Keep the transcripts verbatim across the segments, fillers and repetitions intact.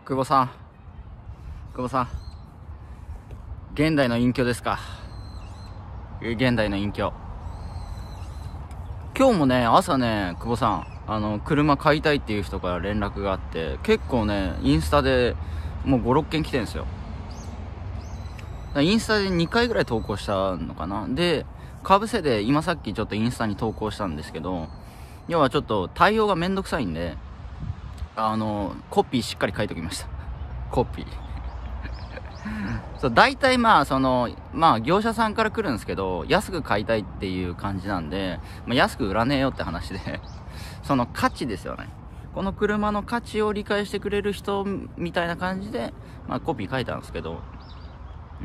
久保さん、久保さん、現代の隠居ですか。現代の隠居。今日もね、朝ね、久保さん、あの、車買いたいっていう人から連絡があって、結構ね、インスタでもうご、ろっけん来てるんですよ。インスタでにかいぐらい投稿したのかな。で、かぶせで今さっきちょっとインスタに投稿したんですけど、要はちょっと対応がめんどくさいんで、あの、コピーしっかり書いておきました。コピー。そう、大体まあ、その、まあ、業者さんから来るんですけど、安く買いたいっていう感じなんで、まあ、安く売らねえよって話で、その価値ですよね。この車の価値を理解してくれる人みたいな感じで、まあ、コピー書いたんですけど、うん。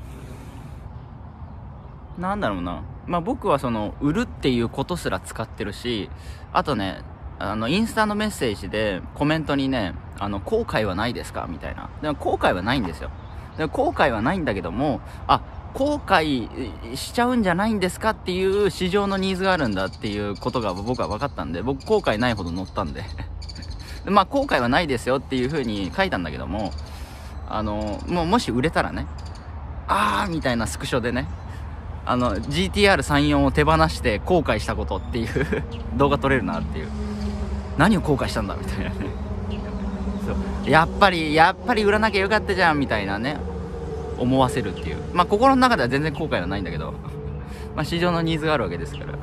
なんだろうな。まあ、僕はその、売るっていうことすら使ってるし、あとね、あの、インスタのメッセージで、コメントにね、あの、後悔はないですかみたいな。でも、後悔はないんですよ。でも、後悔はないんだけども、あ、後悔しちゃうんじゃないんですかっていう市場のニーズがあるんだっていうことが僕は分かったんで、僕、後悔ないほど乗ったんで。まあ、後悔はないですよっていう風に書いたんだけども、あの、もう、もし売れたらね、あーみたいなスクショでね、あの ジーティーアールさんじゅうよん を手放して後悔したことっていう動画撮れるなっていう、何を後悔したんだみたいなね。そう、やっぱりやっぱり売らなきゃよかったじゃんみたいなね、思わせるっていう。まあ心の中では全然後悔はないんだけど、まあ市場のニーズがあるわけですから、ま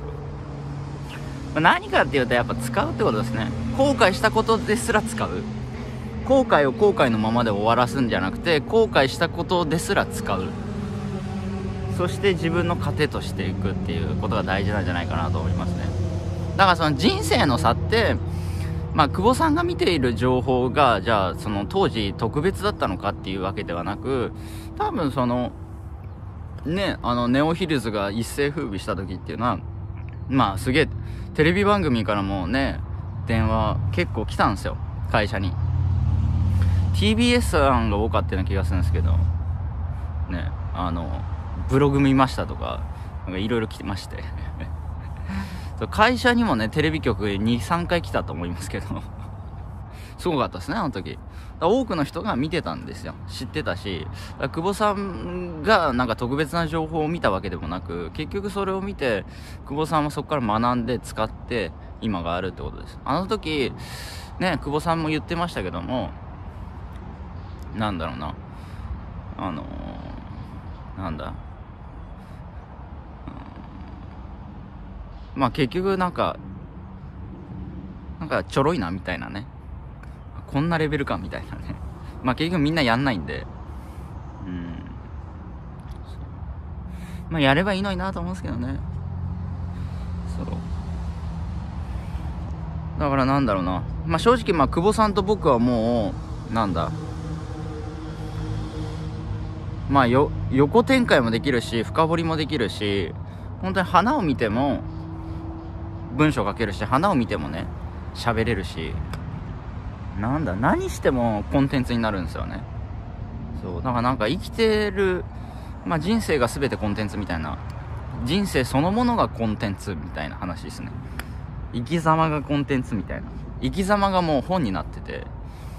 あ、何かっていうとやっぱ使うってことですね。後悔したことですら使う。後悔を後悔のままで終わらすんじゃなくて、後悔したことですら使う。そして自分の糧としていくっていうことが大事なんじゃないかなと思いますね。だからその人生の差って、まあ久保さんが見ている情報がじゃあその当時特別だったのかっていうわけではなく、多分そのね、あのネオヒルズが一世風靡した時っていうのは、まあすげえテレビ番組からもね、電話結構来たんですよ、会社に。 ティービーエス さんが多かったような気がするんですけどね、あのブログ見ましたとかいろいろ来てまして会社にもねテレビ局に、さんかい来たと思いますけどすごかったですね、あの時。多くの人が見てたんですよ、知ってたし。久保さんがなんか特別な情報を見たわけでもなく、結局それを見て久保さんもそこから学んで使って今があるってことです。あの時ね、久保さんも言ってましたけども、なんだろうな、あのー、なんだまあ結局なんかなんかちょろいなみたいなね、こんなレベルかみたいなね。まあ結局みんなやんないんで、うん、まあやればいいのになと思うんですけどね。そうだからなんだろうな、まあ正直まあ久保さんと僕はもうなんだまあよ横展開もできるし深掘りもできるし、本当に花を見ても文章書けるし、花を見てもね喋れるし、なんだ何してもコンテンツになるんですよね。そうだからなんか生きてる、まあ人生が全てコンテンツみたいな、人生そのものがコンテンツみたいな話ですね。生き様がコンテンツみたいな、生き様がもう本になってて、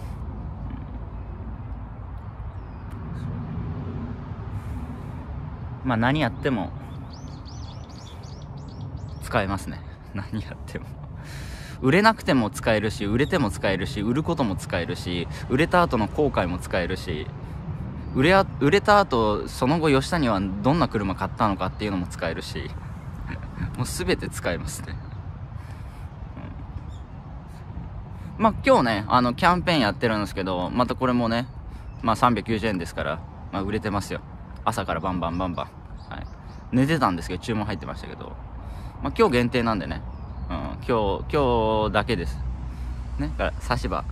まあ何やっても使えますね。何やっても売れなくても使えるし、売れても使えるし、売ることも使えるし、売れた後の後悔も使えるし、売れあ売れた後その後吉谷はどんな車買ったのかっていうのも使えるしもう全て使えますね、うん、まあ今日ねあのキャンペーンやってるんですけど、またこれもねまあさんびゃくきゅうじゅうえんですから、まあ、売れてますよ。朝からバンバンバンバン、はい、寝てたんですけど注文入ってましたけど、まあ今日限定なんでね、うん、今日今日だけですね。だから差し歯、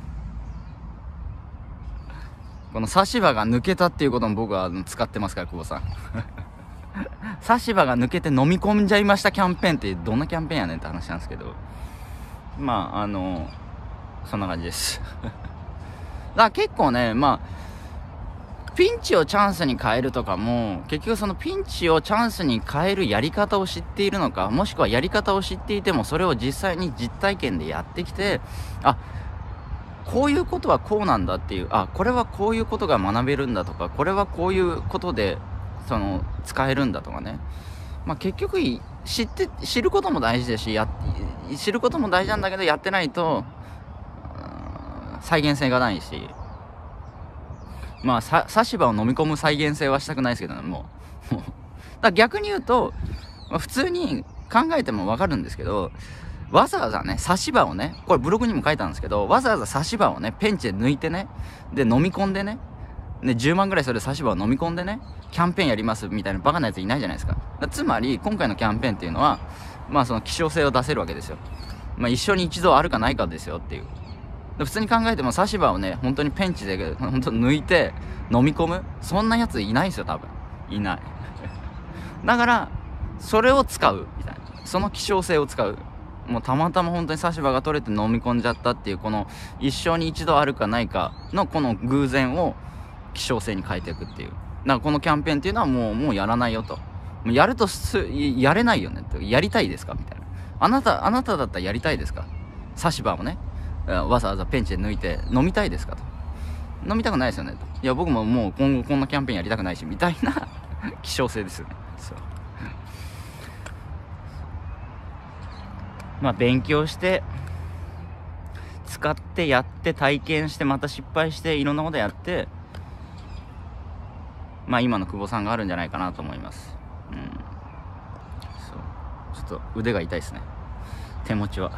この差し歯が抜けたっていうことも僕は使ってますから、久保さん差し歯が抜けて飲み込んじゃいましたキャンペーンってどんなキャンペーンやねんって話なんですけど、まああのそんな感じですだから結構ね、まあピンチをチャンスに変えるとかも、結局そのピンチをチャンスに変えるやり方を知っているのか、もしくはやり方を知っていてもそれを実際に実体験でやってきて、あこういうことはこうなんだっていう、あ、これはこういうことが学べるんだとか、これはこういうことでその使えるんだとかね、まあ、結局知って知ることも大事だし、や知ることも大事なんだけど、やってないと再現性がないし、まあさ差し歯を飲み込む再現性はしたくないですけどね、もうだから逆に言うと、まあ、普通に考えても分かるんですけど、わざわざね差し歯をね、これブログにも書いたんですけど、わざわざ差し歯をねペンチで抜いてね、で飲み込んでね、でじゅうまんぐらいする差し歯を飲み込んでねキャンペーンやりますみたいなバカなやついないじゃないですか。だつまり今回のキャンペーンっていうのは、まあその希少性を出せるわけですよ。まあ一生に一度あるかないかですよっていう。で普通に考えても差し歯をね本当にペンチで本当抜いて飲み込む、そんなやついないですよ、多分いないだからそれを使うみたいな、その希少性を使う、もうたまたま本当に差し歯が取れて飲み込んじゃったっていう、この一生に一度あるかないかのこの偶然を希少性に変えていくっていう。だからこのキャンペーンっていうのはもうもうやらないよと、もうやるとすやれないよねと、やりたいですかみたいな、あなたあなただったらやりたいですか、差し歯をねわざわざペンチで抜いて飲みたいですかと、飲みたくないですよねと、いや僕ももう今後こんなキャンペーンやりたくないしみたいな希少性ですよね。そうまあ勉強して使ってやって体験してまた失敗していろんなことやって、まあ今の久保さんがあるんじゃないかなと思います。うん、そうちょっと腕が痛いですね、手持ちは。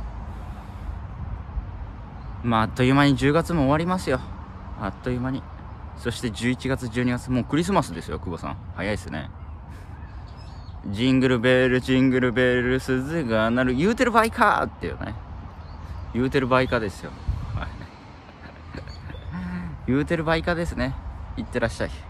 まああっという間にじゅうがつも終わりますよ、あっという間に。そしてじゅういちがつじゅうにがつもうクリスマスですよ、久保さん早いですね。ジングルベルジングルベル鈴が鳴る言うてる場合かーっていうね、言うてる場合かですよ言うてる場合かですね。いってらっしゃい。